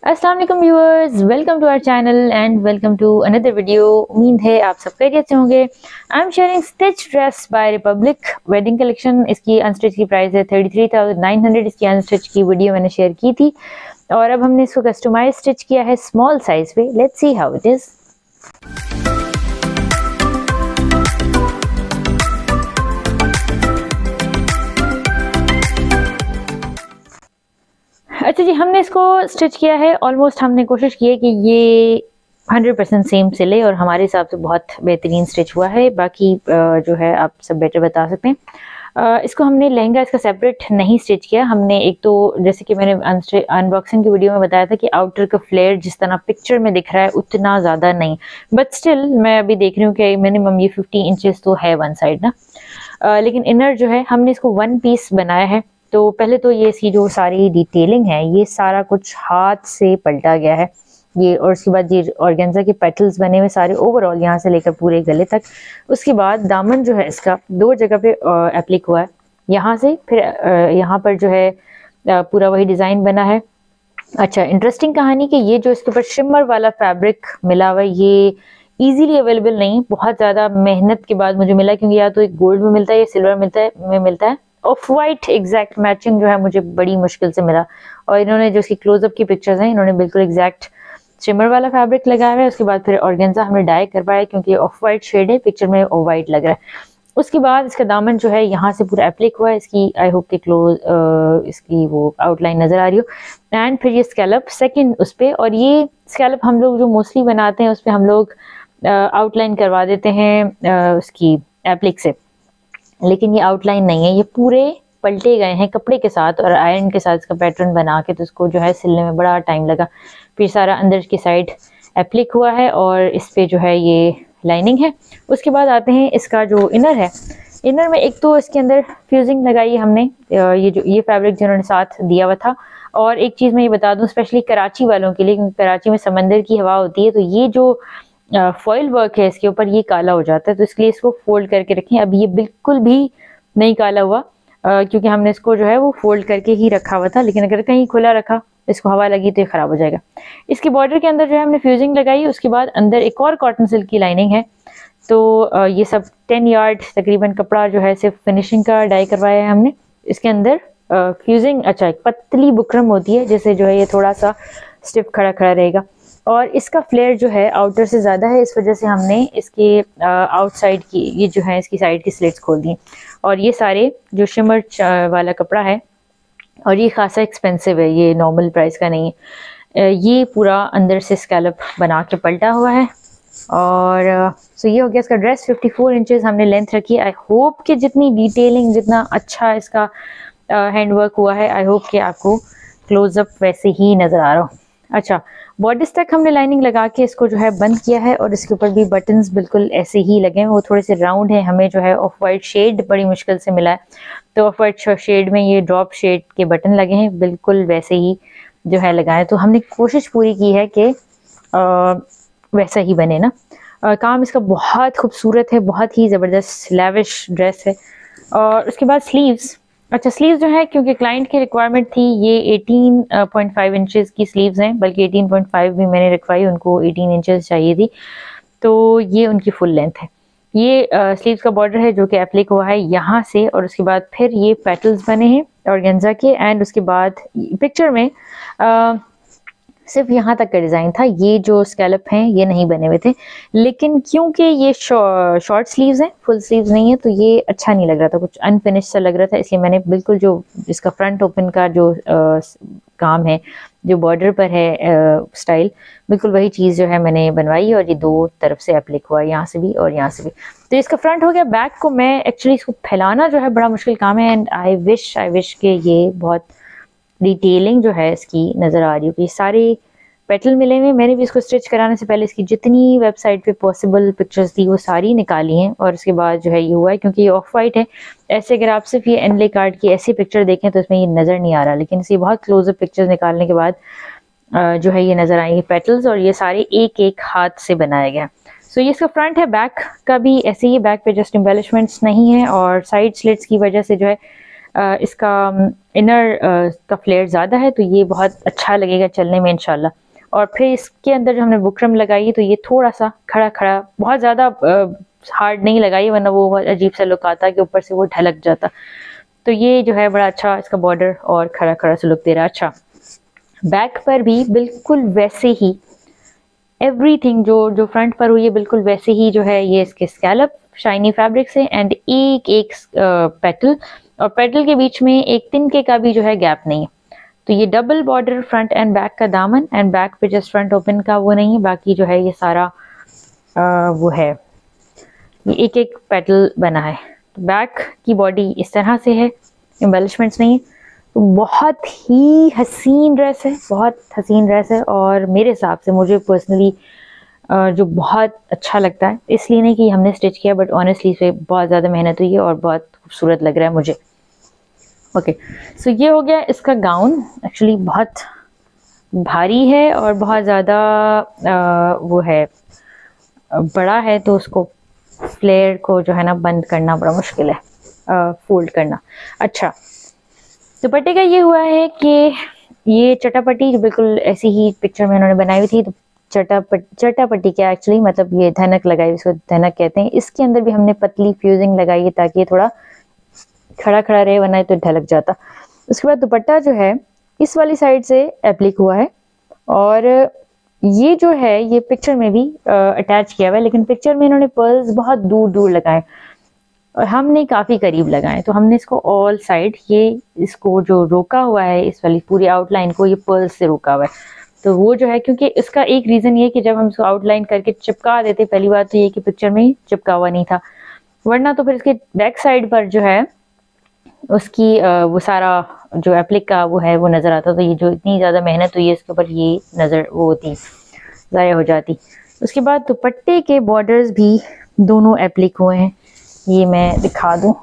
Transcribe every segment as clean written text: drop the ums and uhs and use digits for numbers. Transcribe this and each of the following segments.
अस्सलाम वालेकुम viewers, welcome to our channel and welcome to another video. उम्मीद है आप सब खैरियत से होंगे। I am sharing stitch dress by Republic wedding collection. इसकी अनस्टिच की प्राइस है 33,900। इसकी अनस्टिच की वीडियो मैंने शेयर की थी और अब हमने इसको कस्टमाइज स्टिच किया है स्मॉल साइज पे। Let's see how it is. अच्छा जी, हमने इसको स्टिच किया है। ऑलमोस्ट हमने कोशिश की है कि ये 100% सेम सिले और हमारे हिसाब से बहुत बेहतरीन स्टिच हुआ है। बाकी जो है आप सब बेटर बता सकते हैं। इसको हमने लहंगा इसका सेपरेट नहीं स्टिच किया। हमने एक तो जैसे कि मैंने अनबॉक्सिंग की वीडियो में बताया था कि आउटर का फ्लेयर जिस तरह पिक्चर में दिख रहा है उतना ज़्यादा नहीं, बट स्टिल मैं अभी देख रही हूँ कि मिनिमम ये 50 इंचेस तो है वन साइड ना। लेकिन इनर जो है हमने इसको वन पीस बनाया है। तो पहले तो ये इसकी जो सारी डिटेलिंग है ये सारा कुछ हाथ से पलटा गया है ये, और उसके बाद ये ऑर्गेन्जा के पेटल्स बने हुए सारे ओवरऑल यहाँ से लेकर पूरे गले तक। उसके बाद दामन जो है इसका दो जगह पे एप्लिक हुआ है, यहाँ से फिर यहाँ पर जो है पूरा वही डिज़ाइन बना है। अच्छा, इंटरेस्टिंग कहानी कि ये जो इसके ऊपर शिमर वाला फैब्रिक मिला हुआ है ये इजीली अवेलेबल नहीं, बहुत ज़्यादा मेहनत के बाद मुझे मिला, क्योंकि या तो एक गोल्ड में मिलता है या सिल्वर मिलता है। ऑफ वाइट एग्जैक्ट मैचिंग जो है मुझे बड़ी मुश्किल से मिला, और इन्होंने जो इसकी क्लोजअप की पिक्चर्स हैं इन्होंने बिल्कुल एग्जैक्ट शिमर वाला फैब्रिक लगाया हुआ है। उसके बाद फिर ऑर्गेन्जा हमने डाई करवाया क्योंकि ऑफ वाइट शेड है, पिक्चर में ऑफ वाइट लग रहा है। उसके बाद इसका दामन जो है यहाँ से पूरा एप्लिक हुआ है। इसकी आई होप के इसकी वो आउटलाइन नजर आ रही हो। एंड फिर ये स्कैलप सेकंड उस पर, और ये स्कैलप हम लोग जो मोस्टली बनाते हैं उस पर हम लोग आउटलाइन करवा देते हैं उसकी एप्लिक से, लेकिन ये आउटलाइन नहीं है, ये पूरे पलटे गए हैं कपड़े के साथ और आयरन के साथ इसका पैटर्न बना के। तो इसको जो है सिलने में बड़ा टाइम लगा। फिर सारा अंदर की साइड एप्लिक हुआ है और इस पे जो है ये लाइनिंग है। उसके बाद आते हैं इसका जो इनर है। इनर में एक तो इसके अंदर फ्यूजिंग लगाई है हमने, ये फैब्रिक जिन्होंने साथ दिया हुआ था। और एक चीज़ मैं ये बता दूँ स्पेशली कराची वालों के लिए, क्योंकि कराची में समंदर की हवा होती है, तो ये जो फॉइल वर्क है इसके ऊपर ये काला हो जाता है, तो इसलिए इसको फोल्ड करके रखें। अब ये बिल्कुल भी नहीं काला हुआ क्योंकि हमने इसको जो है वो फोल्ड करके ही रखा हुआ था, लेकिन अगर कहीं खुला रखा इसको हवा लगी तो ये खराब हो जाएगा। इसके बॉर्डर के अंदर जो है हमने फ्यूजिंग लगाई, उसके बाद अंदर एक और कॉटन सिल्क की लाइनिंग है। तो ये सब 10 यार्ड तकरीबन कपड़ा जो है सिर्फ फिनिशिंग का डाई करवाया है हमने। इसके अंदर फ्यूजिंग अच्छा एक पतली बुकरम होती है जिससे जो है ये थोड़ा सा स्टिफ खड़ा खड़ा रहेगा। और इसका फ्लेयर जो है आउटर से ज़्यादा है, इस वजह से हमने इसके आउटसाइड की ये जो है इसकी साइड की स्लिट्स खोल दी। और ये सारे जो शिमर वाला कपड़ा है, और ये खासा एक्सपेंसिव है, ये नॉर्मल प्राइस का नहीं है। ये पूरा अंदर से स्कैलप बना के पलटा हुआ है। और सो ये हो गया इसका ड्रेस। 54 इंचेस हमने लेंथ रखी। आई होप कि जितनी डिटेलिंग जितना अच्छा इसका हैंडवर्क हुआ है, आई होप कि आपको क्लोजअप वैसे ही नज़र आ रहा हो। अच्छा, बॉडीज तक हमने लाइनिंग लगा के इसको जो है बंद किया है, और इसके ऊपर भी बटन्स बिल्कुल ऐसे ही लगे हैं। वो थोड़े से राउंड है, हमें जो है ऑफ वाइट शेड बड़ी मुश्किल से मिला है, तो ऑफ वाइट शेड में ये ड्रॉप शेड के बटन लगे हैं, बिल्कुल वैसे ही जो है लगाए। तो हमने कोशिश पूरी की है कि वैसा ही बने ना। काम इसका बहुत खूबसूरत है, बहुत ही ज़बरदस्त लैविश ड्रेस है। और उसके बाद स्लीव्स। अच्छा, स्लीव्स जो है क्योंकि क्लाइंट की रिक्वायरमेंट थी, ये 18.5 इंचेस की स्लीव्स हैं, बल्कि 18.5 भी मैंने रखवाई, उनको 18 इंचेस चाहिए थी, तो ये उनकी फुल लेंथ है। ये स्लीव्स का बॉर्डर है जो कि एप्लिक हुआ है यहाँ से, और उसके बाद फिर ये पेटल्स बने हैं ऑर्गेन्जा के। एंड उसके बाद पिक्चर में सिर्फ यहाँ तक का डिज़ाइन था, ये जो स्कैलप हैं ये नहीं बने हुए थे, लेकिन क्योंकि ये शॉर्ट स्लीव्स हैं, फुल स्लीव्स नहीं है, तो ये अच्छा नहीं लग रहा था, कुछ अनफिनिश सा लग रहा था। इसलिए मैंने बिल्कुल जो इसका फ्रंट ओपन का जो काम है, जो बॉर्डर पर है स्टाइल, बिल्कुल वही चीज़ जो है मैंने बनवाई, और ये दो तरफ से एप्लिक हुआ, यहाँ से भी और यहाँ से भी। तो इसका फ्रंट हो गया। बैक को मैं एक्चुअली इसको फैलाना जो है बड़ा मुश्किल काम है, एंड आई विश कि ये बहुत डिटेलिंग जो है इसकी नज़र आ रही हो कि सारे पेटल मिले हुए। मैंने भी इसको स्टिच कराने से पहले इसकी जितनी वेबसाइट पे पॉसिबल पिक्चर्स थी वो सारी निकाली हैं, और उसके बाद जो है ये हुआ है। क्योंकि ये ऑफ वाइट है, ऐसे अगर आप सिर्फ ये एनले कार्ड की ऐसी पिक्चर देखें तो इसमें ये नज़र नहीं आ रहा, लेकिन इसे बहुत क्लोजअप पिक्चर्स निकालने के बाद जो है ये नज़र आएंगे पेटल्स, और ये सारे एक एक हाथ से बनाया गया। सो ये इसका फ्रंट है। बैक का भी ऐसे ही, बैक पे जस्ट एम्बेलिशमेंट्स नहीं है, और साइड स्लिट्स की वजह से जो है इसका इनर का फ्लेयर ज़्यादा है, तो ये बहुत अच्छा लगेगा चलने में इंशाल्लाह। और फिर इसके अंदर जो हमने बुकरम लगाई है तो ये थोड़ा सा खड़ा खड़ा, बहुत ज़्यादा हार्ड नहीं लगाई, वरना वो बहुत अजीब सा लुक आता कि ऊपर से वो ढलक जाता। तो ये जो है बड़ा अच्छा इसका बॉर्डर और खड़ा खड़ा सा लुक दे रहा है। अच्छा, बैक पर भी बिल्कुल वैसे ही एवरीथिंग जो फ्रंट पर हुई है बिल्कुल वैसे ही जो है ये इसके स्कैलप शाइनी फैब्रिक से, एंड एक एक पेटल, और पेटल के बीच में एक तिनके का भी जो है गैप नहीं है। तो ये double border front and back का दामन, एंड बैक पे जस्ट फ्रंट ओपन का वो नहीं है, बाकी जो है ये सारा वो है, ये एक एक पेटल बना है। तो बैक की बॉडी इस तरह से है, एम्बेलिशमेंट्स नहीं है। तो बहुत ही हसीन ड्रेस है, बहुत हसीन ड्रेस है, और मेरे हिसाब से मुझे पर्सनली जो बहुत अच्छा लगता है, इसलिए नहीं कि हमने स्टिच किया, बट ऑनेस्टली इस पर बहुत ज़्यादा मेहनत हुई है और बहुत खूबसूरत लग रहा है मुझे। ओके, सो ये हो गया इसका गाउन। एक्चुअली बहुत भारी है और बहुत ज़्यादा वो है, बड़ा है, तो उसको फ्लेयर को जो है ना बंद करना बड़ा मुश्किल है, फोल्ड करना। अच्छा, दुपट्टे का ये हुआ है कि ये चटापट्टी जो बिल्कुल ऐसी ही पिक्चर में उन्होंने बनाई हुई थी, तो चटापट्टी क्या एक्चुअली मतलब ये धनक लगाई, इसको धनक कहते हैं। इसके अंदर भी हमने पतली फ्यूजिंग लगाई है ताकि ये थोड़ा खड़ा खड़ा रहे, वरना तो ढलक जाता। उसके बाद दुपट्टा जो है इस वाली साइड से एप्लिक हुआ है, और ये जो है ये पिक्चर में भी अटैच किया हुआ है, लेकिन पिक्चर में इन्होंने पर्ल्स बहुत दूर दूर लगाए और हमने काफ़ी करीब लगाए। तो हमने इसको ऑल साइड, ये इसको जो रोका हुआ है इस वाली पूरी आउटलाइन को, ये पर्ल्स से रोका हुआ है। तो वो जो है, क्योंकि इसका एक रीज़न ये कि जब हम इसको आउटलाइन करके चिपका देते, पहली बात तो ये कि पिक्चर में चिपका हुआ नहीं था, वरना तो फिर इसके बैक साइड पर जो है उसकी वो सारा जो एप्लिक का वो है वो नज़र आता। तो ये जो इतनी ज़्यादा मेहनत हुई है इसके ऊपर, ये नज़र वो होती, ज़ाया हो जाती। उसके बाद दुपट्टे के बॉर्डर्स भी दोनों एप्लिक हुए हैं, ये मैं दिखा दूँ।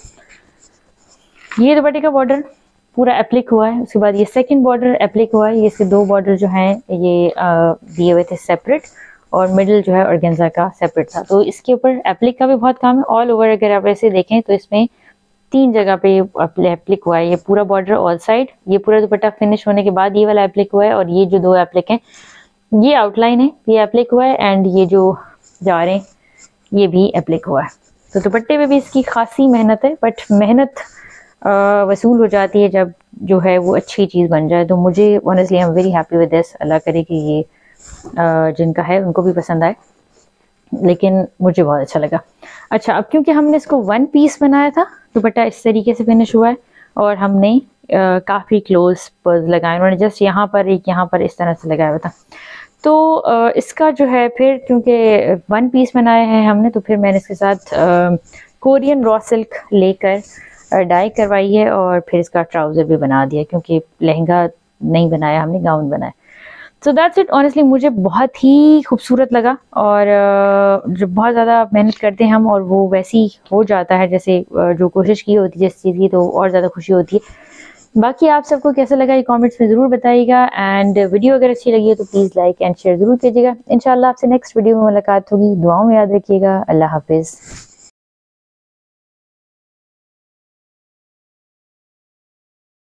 ये दुपट्टे का बॉर्डर पूरा एप्लिक हुआ है। उसके बाद ये सेकंड बॉर्डर एप्लिक हुआ है। ये इसके दो बॉर्डर जो हैं ये दिए हुए थे सेपरेट, और मिडिल जो है ऑर्गेन्जा का सेपरेट था। तो इसके ऊपर एप्लिक का भी बहुत काम है। ऑल ओवर अगर आप ऐसे देखें तो इसमें 3 जगह पे एप्लिक हुआ है। ये पूरा बॉर्डर ऑल साइड, ये पूरा दुपट्टा फिनिश होने के बाद ये वाला एप्लिक हुआ है, और ये जो 2 एप्लिक हैं ये आउटलाइन है, ये एप्लिक हुआ है, एंड ये जो जा रहे हैं ये भी एप्लिक हुआ है। तो दुपट्टे में भी इसकी खासी मेहनत है, बट मेहनत वसूल हो जाती है जब जो है वो अच्छी चीज़ बन जाए। तो मुझे honestly I am very happy with this. Allah करे कि ये जिनका है उनको भी पसंद आए, लेकिन मुझे बहुत अच्छा लगा। अच्छा, अब क्योंकि हमने इसको 1 पीस बनाया था, दुपट्टा इस तरीके से फिनिश हुआ है, और हमने काफ़ी क्लोज पर्ल्स लगाए। उन्होंने जस्ट यहाँ पर एक यहाँ पर इस तरह से लगाया हुआ था। तो इसका जो है फिर क्योंकि 1 पीस बनाया है हमने, तो फिर मैंने इसके साथ कोरियन रॉ सिल्क लेकर डाई करवाई है, और फिर इसका ट्राउज़र भी बना दिया, क्योंकि लहंगा नहीं बनाया हमने, गाउन बनाया। So that's it. ऑनेस्टली मुझे बहुत ही खूबसूरत लगा, और जो बहुत ज़्यादा मेहनत करते हैं हम और वो वैसी हो जाता है जैसे जो कोशिश की होती है जिस चीज़ की, तो और ज़्यादा खुशी होती है। बाकी आप सबको कैसा लगा ये कमेंट्स में ज़रूर बताइएगा, एंड वीडियो अगर अच्छी लगी है तो प्लीज़ लाइक एंड शेयर ज़रूर कीजिएगा। इंशाल्लाह आपसे नेक्स्ट वीडियो में मुलाकात होगी। दुआओं में याद रखिएगा। अल्लाह हाफिज़।